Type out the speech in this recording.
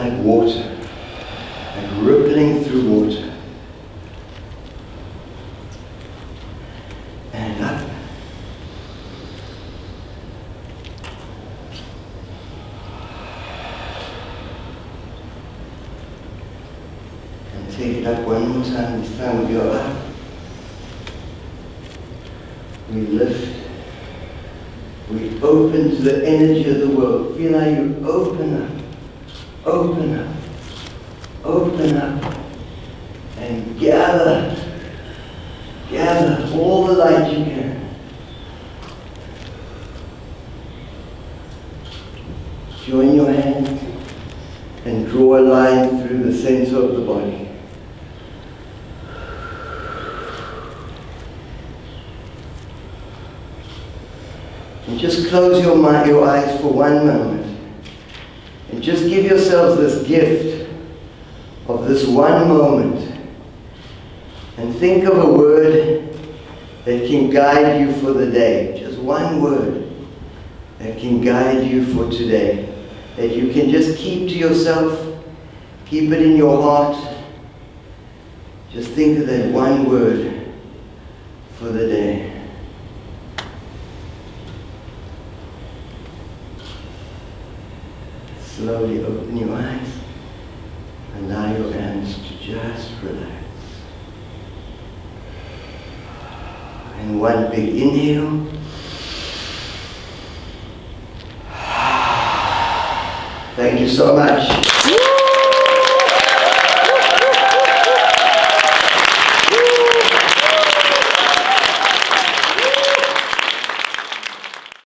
like water, like rippling through water. And up. And take it up one more time. This time we go up. We lift. We open to the energy of the world. Feel how you open up, open up, open up, and gather all the light you can. Join your hands and draw a line through the center of the body. And just close your eyes for one moment. And just give yourselves this gift of this one moment. And think of a word that can guide you for the day. Just one word that can guide you for today. That you can just keep to yourself. Keep it in your heart. Just think of that one word for the day. Slowly open your eyes. Allow your hands to just relax. And one big inhale. Thank you so much.